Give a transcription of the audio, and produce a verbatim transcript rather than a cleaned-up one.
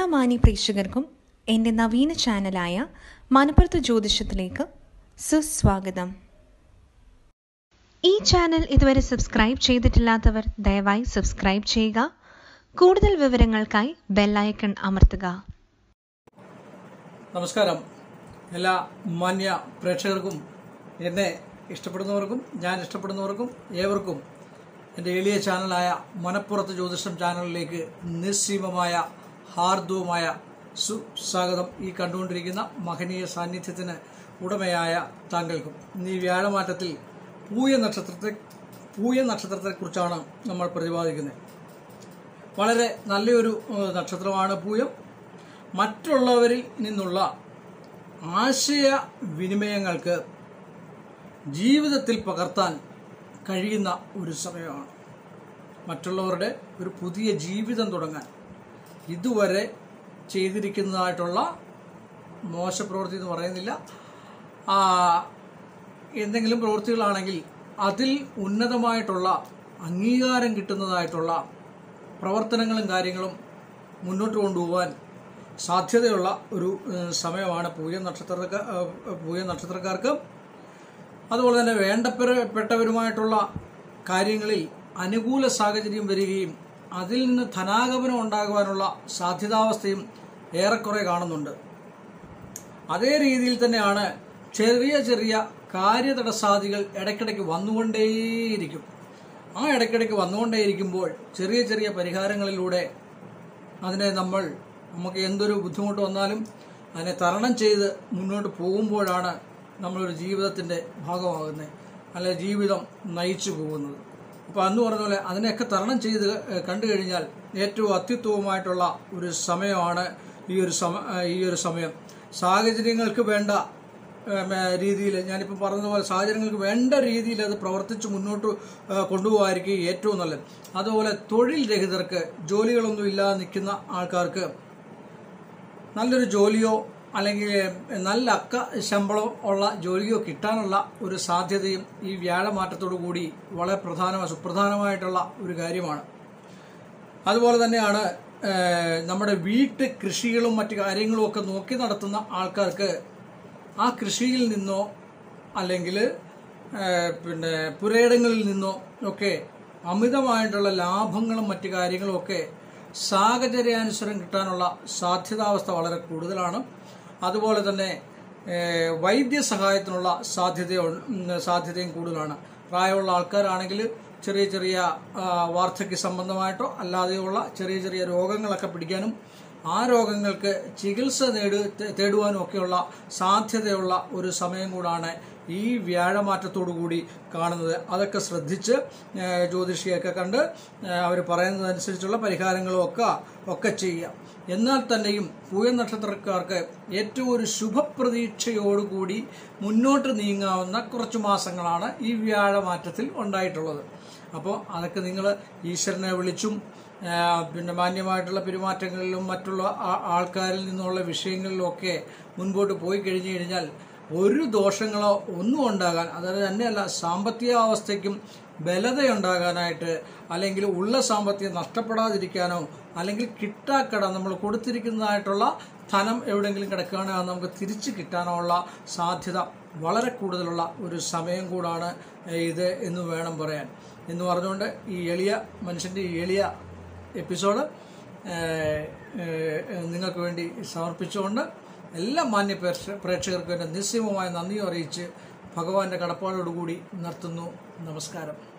മാന്യ പ്രേക്ഷകർക്കും എൻ്റെ നവീന ചാനലായ മനപ്പുറത്ത് ജ്യോതിഷത്തിലേക്ക് സുസ്വാഗതം. ഈ ചാനൽ ഇതുവരെ സബ്സ്ക്രൈബ് ചെയ്തിട്ടില്ലാത്തവർ ദയവായി സബ്സ്ക്രൈബ് ചെയ്യുക. കൂടുതൽ വിവരങ്ങൾക്കായി ബെല്ലൈക്കൺ അമർത്തുക. നമസ്കാരം. എല്ലാ മാന്യ പ്രേക്ഷകർക്കും, എന്നെ ഇഷ്ടപ്പെടുന്നവർക്കും ഞാൻ ഇഷ്ടപ്പെടുന്നവർക്കും ഏവർക്കും എൻ്റെ എളിയ ചാനലായ മനപ്പുറത്ത് ജ്യോതിഷം ചാനലിലേക്ക് നിസ്സീമമായ ഹാർദവുമായ സുസ്വാഗതം. ഈ കണ്ടുകൊണ്ടിരിക്കുന്ന മഹനീയ സാന്നിധ്യത്തിന് ഉടമയായ താങ്കൾക്കും. ഇന്ന് ഈ വ്യാഴമാറ്റത്തിൽ പൂയ നക്ഷത്രത്തെ പൂയ നക്ഷത്രത്തെക്കുറിച്ചാണ് നമ്മൾ പ്രതിപാദിക്കുന്നത്. വളരെ നല്ലൊരു നക്ഷത്രമാണ് പൂയം. മറ്റുള്ളവരിൽ നിന്നുള്ള ആശയ വിനിമയങ്ങൾക്ക് ജീവിതത്തിൽ പകർത്താൻ കഴിയുന്ന ഒരു സമയമാണ്. മറ്റുള്ളവരുടെ ഒരു പുതിയ ജീവിതം തുടങ്ങാൻ ഇതുവരെ ചെയ്തിരിക്കുന്നതായിട്ടുള്ള മോശപ്രവൃത്തി എന്ന് പറയുന്നില്ല, എന്തെങ്കിലും പ്രവൃത്തികളാണെങ്കിൽ അതിൽ ഉന്നതമായിട്ടുള്ള അംഗീകാരം കിട്ടുന്നതായിട്ടുള്ള പ്രവർത്തനങ്ങളും കാര്യങ്ങളും മുന്നോട്ട് കൊണ്ടുപോകാൻ സാധ്യതയുള്ള ഒരു സമയമാണ് പൂയ നക്ഷത്രക്കാർ പൂയ നക്ഷത്രക്കാർക്ക്. അതുപോലെ തന്നെ വേണ്ടപ്പെട്ടവരുമായിട്ടുള്ള കാര്യങ്ങളിൽ അനുകൂല സാഹചര്യം വരികയും അതിൽ നിന്ന് ധനാഗമനം ഉണ്ടാകുവാനുള്ള സാധ്യതാവസ്ഥയും ഏറെക്കുറെ കാണുന്നുണ്ട്. അതേ രീതിയിൽ തന്നെയാണ് ചെറിയ ചെറിയ കാര്യതടസ്സാദികൾ ഇടയ്ക്കിടയ്ക്ക് വന്നുകൊണ്ടേയിരിക്കും. ആ ഇടയ്ക്കിടയ്ക്ക് വന്നുകൊണ്ടേയിരിക്കുമ്പോൾ ചെറിയ ചെറിയ പരിഹാരങ്ങളിലൂടെ അതിനെ നമ്മൾ നമുക്ക് എന്തൊരു ബുദ്ധിമുട്ട് വന്നാലും അതിനെ തരണം ചെയ്ത് മുന്നോട്ട് പോകുമ്പോഴാണ് നമ്മളൊരു ജീവിതത്തിൻ്റെ ഭാഗമാകുന്നത്, അല്ലെ ജീവിതം നയിച്ചു പോകുന്നത്. അപ്പോൾ അന്ന് പറഞ്ഞ പോലെ അതിനെയൊക്കെ തരണം ചെയ്ത് കണ്ടു കഴിഞ്ഞാൽ ഏറ്റവും അത്യുത്തമമായിട്ടുള്ള ഒരു സമയമാണ് ഈ ഒരു സമ ഈ ഒരു സമയം. സാഹചര്യങ്ങൾക്ക് വേണ്ട രീതിയിൽ, ഞാനിപ്പോൾ പറഞ്ഞതുപോലെ സാഹചര്യങ്ങൾക്ക് വേണ്ട രീതിയിൽ അത് പ്രവർത്തിച്ച് മുന്നോട്ട് കൊണ്ടുപോകാതിരിക്കും ഏറ്റവും നല്ലത്. അതുപോലെ തൊഴിൽ രഹിതർക്ക്, ജോലികളൊന്നും ഇല്ലാതെ നിൽക്കുന്ന ആൾക്കാർക്ക് നല്ലൊരു ജോലിയോ അല്ലെങ്കിൽ നല്ല അക്ക ശമ്പളം ഉള്ള ജോലിയോ കിട്ടാനുള്ള ഒരു സാധ്യതയും ഈ വ്യാഴമാറ്റത്തോടു കൂടി വളരെ പ്രധാനമായ സുപ്രധാനമായിട്ടുള്ള ഒരു കാര്യമാണ്. അതുപോലെ തന്നെയാണ് നമ്മുടെ വീട്ട് കൃഷികളും മറ്റു കാര്യങ്ങളും ഒക്കെ നോക്കി നടത്തുന്ന ആൾക്കാർക്ക് ആ കൃഷിയിൽ നിന്നോ അല്ലെങ്കിൽ പിന്നെ പുരയിടങ്ങളിൽ നിന്നോ ഒക്കെ അമിതമായിട്ടുള്ള ലാഭങ്ങളും മറ്റു കാര്യങ്ങളും ഒക്കെ സാഹചര്യാനുസരണം കിട്ടാനുള്ള സാധ്യതാവസ്ഥ വളരെ കൂടുതലാണ്. അതുപോലെ തന്നെ വൈദ്യസഹായത്തിനുള്ള സാധ്യത സാധ്യതയും കൂടുതലാണ്. പ്രായമുള്ള ആൾക്കാരാണെങ്കിൽ ചെറിയ ചെറിയ വാർദ്ധക്യ സംബന്ധമായിട്ടോ അല്ലാതെയുള്ള ചെറിയ ചെറിയ രോഗങ്ങളൊക്കെ പിടിക്കാനും ആ രോഗങ്ങൾക്ക് ചികിത്സ നേടു തേടുവാനും ഒക്കെയുള്ള സാധ്യതയുള്ള ഒരു സമയം കൂടാണ് ഈ വ്യാഴമാറ്റത്തോടു കൂടി കാണുന്നത്. അതൊക്കെ ശ്രദ്ധിച്ച് ജ്യോതിഷിയൊക്കെ കണ്ട് അവർ പറയുന്നതനുസരിച്ചുള്ള പരിഹാരങ്ങളും ഒക്കെ ഒക്കെ ചെയ്യാം. എന്നാൽ തന്നെയും പൂയ നക്ഷത്രക്കാർക്ക് ഏറ്റവും ഒരു ശുഭപ്രതീക്ഷയോടുകൂടി മുന്നോട്ട് നീങ്ങാവുന്ന കുറച്ച് മാസങ്ങളാണ് ഈ വ്യാഴമാറ്റത്തിൽ ഉണ്ടായിട്ടുള്ളത്. അപ്പോൾ അതൊക്കെ നിങ്ങൾ ഈശ്വരനെ വിളിച്ചും പിന്നെ മാന്യമായിട്ടുള്ള പെരുമാറ്റങ്ങളിലും മറ്റുള്ള ആൾക്കാരിൽ നിന്നുള്ള വിഷയങ്ങളിലുമൊക്കെ മുൻപോട്ട് പോയി കഴിഞ്ഞു കഴിഞ്ഞാൽ ഒരു ദോഷങ്ങളോ ഒന്നും ഉണ്ടാകാൻ, അതായത് തന്നെയല്ല സാമ്പത്തിക അവസ്ഥയ്ക്കും ബലതയുണ്ടാകാനായിട്ട്, അല്ലെങ്കിൽ ഉള്ള സാമ്പത്തികം നഷ്ടപ്പെടാതിരിക്കാനോ, അല്ലെങ്കിൽ കിട്ടാക്കട നമ്മൾ കൊടുത്തിരിക്കുന്നതായിട്ടുള്ള ധനം എവിടെയെങ്കിലും കിടക്കുകയാണെങ്കിൽ അത് നമുക്ക് തിരിച്ചു കിട്ടാനോ ഉള്ള സാധ്യത വളരെ കൂടുതലുള്ള ഒരു സമയം കൂടാണ് ഇത് എന്ന് വേണം പറയാൻ. എന്ന് പറഞ്ഞുകൊണ്ട് ഈ എളിയ മനുഷ്യൻ്റെ ഈ എളിയ എപ്പിസോഡ് നിങ്ങൾക്ക് വേണ്ടി സമർപ്പിച്ചുകൊണ്ട് എല്ലാ മാന്യ പ്രേക്ഷകർക്കും എൻ്റെ നിസ്സീമമായ നന്ദിയും അറിയിച്ച് ഭഗവാന്റെ കടപ്പാടോടുകൂടി നിർത്തുന്നു. നമസ്കാരം.